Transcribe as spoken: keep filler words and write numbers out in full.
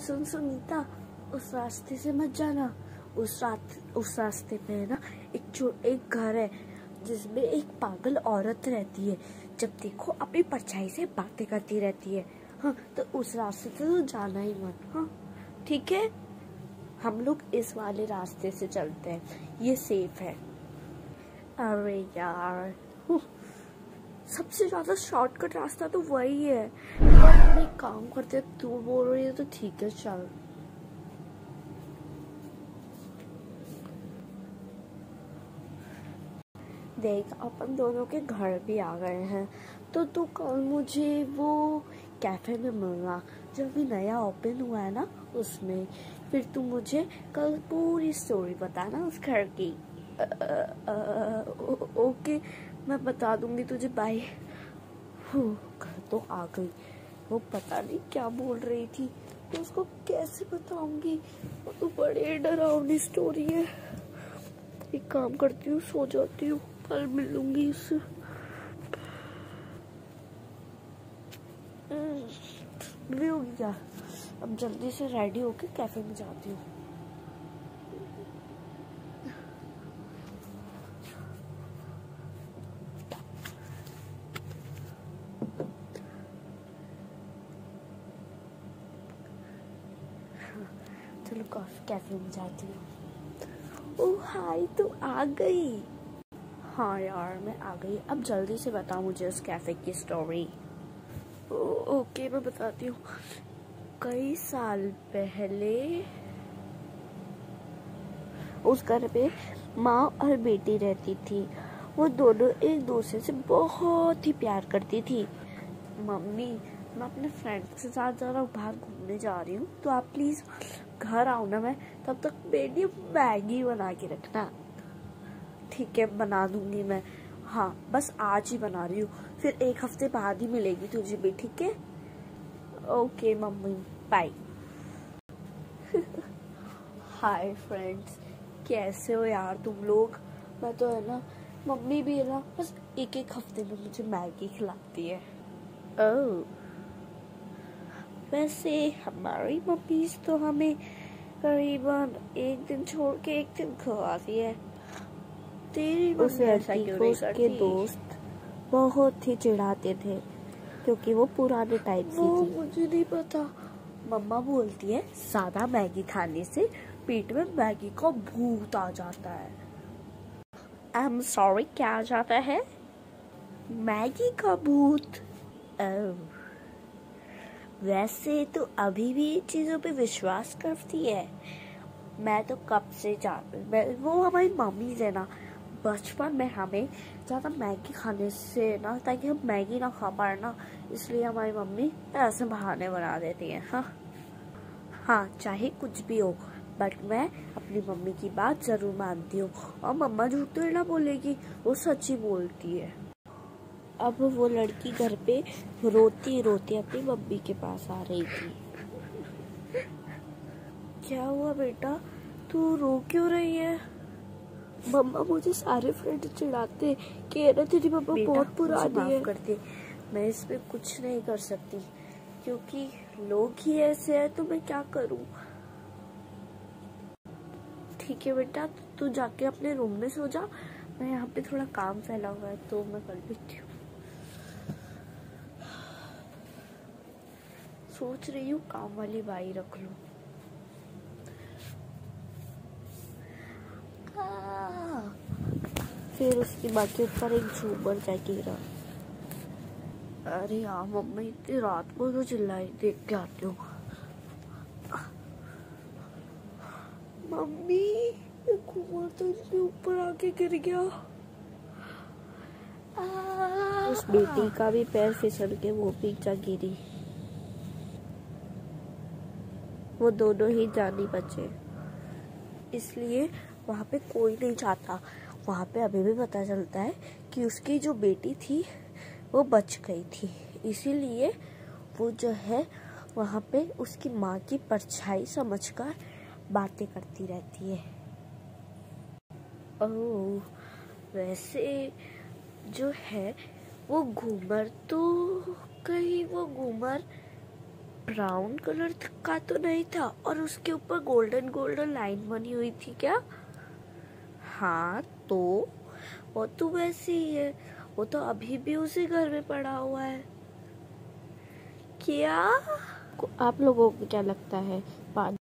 सुन सुनीता, उस रास्ते से मत जाना। उस रात उस रास्ते पे है ना एक चो एक घर है जिसमें एक पागल औरत रहती है। जब देखो अपनी परछाई से बातें करती रहती है। हाँ, तो उस रास्ते से तो जाना ही मत। हाँ ठीक है, हम लोग इस वाले रास्ते से चलते हैं, ये सेफ है। अरे यार, सबसे ज्यादा शॉर्टकट रास्ता तो वही है। पर एक काम करते, तू बोल रही है तो ठीक है, चल। देख, अपन दोनों के घर भी आ गए हैं, तो तू कल मुझे वो कैफे में मिलना जो अभी नया ओपन हुआ है ना, उसमें। फिर तू मुझे कल पूरी स्टोरी बताना उस घर की। आ, आ, आ, ओ, ओके, मैं बता दूंगी तुझे। बाय। घर तो आ गई, वो पता नहीं क्या बोल रही थी, तो उसको कैसे बताऊंगी? वो तो बड़ी डरावनी स्टोरी है। एक काम करती हूँ, सो जाती हूँ, कल मिलूंगी इससे। भी हो गया, अब जल्दी से रेडी होके कैफे में जाती हूँ। चलो कैफे में जाती हूँ। ओह हाय, तू आ गई। हाँ यार, मैं आ गई। अब जल्दी से बता मुझे उस कैफे की स्टोरी। ओके, मैं बताती हूँ। कई साल पहले उस घर पे माँ और बेटी रहती थी। वो दोनों एक दूसरे से बहुत ही प्यार करती थी। मम्मी, मैं अपने फ्रेंड्स के साथ जरा बाहर घूमने जा रही हूँ, तो आप प्लीज घर आओ ना। मैं तब तक बेटी मैगी बना के रखना। ठीक है, बना दूंगी मैं। हाँ, बस आज ही बना रही हूँ, फिर एक हफ्ते बाद ही मिलेगी तुझे भी, ठीक है? Okay mummy, bye. Hi friends, कैसे हो यार तुम लोग? मैं तो है ना, मम्मी भी है ना, बस एक एक हफ्ते में मुझे मैगी खिलाती है। ओह, वैसे हमारी मम्मी तो हमें करीबन एक दिन छोड़ के एक दिन खिलाती है। तेरी उस लड़की को उसके दोस्त बहुत ही चिढ़ाते थे क्योंकि वो पुराने टाइप की थी। मुझे नहीं पता। मम्मा बोलती है सादा मैगी खाने से पेट में मैगी का भूत आ जाता है। आई एम सॉरी, क्या आ जाता है? मैगी का भूत। ओह, वैसे तो अभी भी चीजों पे विश्वास करती है। मैं तो कब से जानती हूँ, वो हमारी मम्मी है ना, बचपन में हमें ज़्यादा मैगी खाने से ना, ताकि हम मैगी ना खा पाए ना, इसलिए हमारी मम्मी ऐसे बहाने बना देती है। हाँ हाँ, चाहे कुछ भी हो, बट मैं अपनी मम्मी की बात जरूर मानती हूँ। और मम्मा झूठ तो ना बोलेगी, वो सच्ची बोलती है। अब वो लड़की घर पे रोती रोती अपनी मम्मी के पास आ रही थी। क्या हुआ बेटा, तू रो क्यों रही है? मम्मा, मुझे सारे फ्रेंड चिढ़ाते कि ना तेरी मम्मा बहुत पुरानी है। करते, मैं इस पे कुछ नहीं कर सकती क्योंकि लोग ही ऐसे हैं, तो मैं क्या करूं? ठीक है बेटा, तू जाके अपने रूम में सो जा। मैं यहाँ पे थोड़ा काम फैला हुआ है, तो मैं कर लेती हूँ। सोच रही हूँ काम वाली बाई रख लूं। फिर उसकी माँ के ऊपर एक झूमर जा गिरा। अरे यार मम्मी, इतनी रात को तो चिल्लाई, देख के आती हूँ। मम्मी, घूमर तो इसके ऊपर आके गिर गया। उस बेटी का भी पैर फिसल के वो भी जा गिरी। वो दोनों ही जानी बचे। इसलिए वहाँ पे कोई नहीं जाता। वहाँ पे अभी भी पता चलता है कि उसकी जो बेटी थी वो बच गई थी, इसीलिए वो जो है वहाँ पे उसकी माँ की परछाई समझकर बातें करती रहती है। ओह, वैसे जो है वो घूमर तो, कहीं वो घूमर ब्राउन कलर का तो नहीं था, और उसके ऊपर गोल्डन गोल्डन लाइन बनी हुई थी क्या? हाँ तो वो तो वैसे ही है, वो तो अभी भी उसी घर में पड़ा हुआ है। क्या आप लोगों को क्या लगता है बाद